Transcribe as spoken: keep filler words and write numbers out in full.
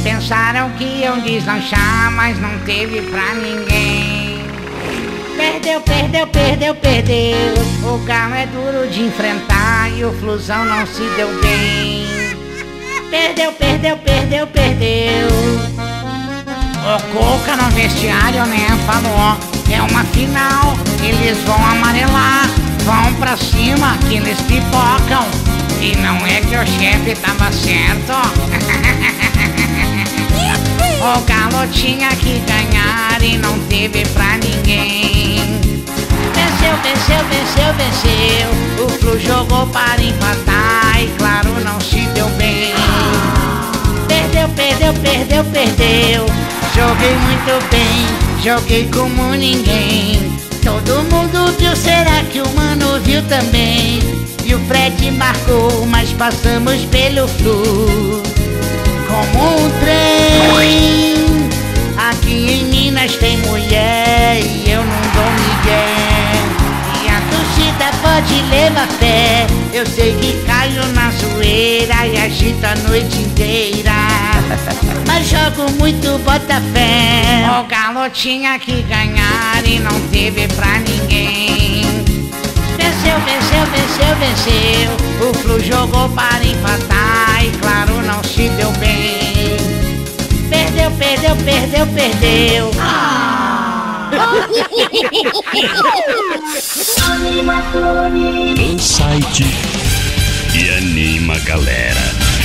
pensaram que iam deslanchar, mas não teve pra ninguém. Perdeu, perdeu, perdeu, perdeu. O Galo é duro de enfrentar e o Flusão não se deu bem. Perdeu, perdeu, perdeu, perdeu. O Cuca no vestiário, né, falou: é uma final, eles vão amarelar. Vão pra cima que eles pipocam. E não é que o chefe tava certo. O Galo tinha que ganhar e não teve pra ninguém. Venceu, venceu, venceu, venceu. O Flu jogou para empatar e claro não se deu bem. Perdeu, perdeu, perdeu, perdeu. Joguei muito bem, joguei como ninguém. Todo mundo viu, será que o Mano viu também? E o Fred marcou, mas passamos pelo Flu como um trem. Aqui em Minas tem mulher e eu não dou migué. E a torcida pode levar fé. Eu sei que caio na zoeira e agito a noite inteira, mas jogo muito, bota fé. O Galo tinha que ganhar e não teve pra ninguém. Venceu, venceu, venceu, venceu. O Flu jogou para empatar e claro não se deu bem. Perdeu, perdeu, perdeu, perdeu. Ah. O site que anima a galera.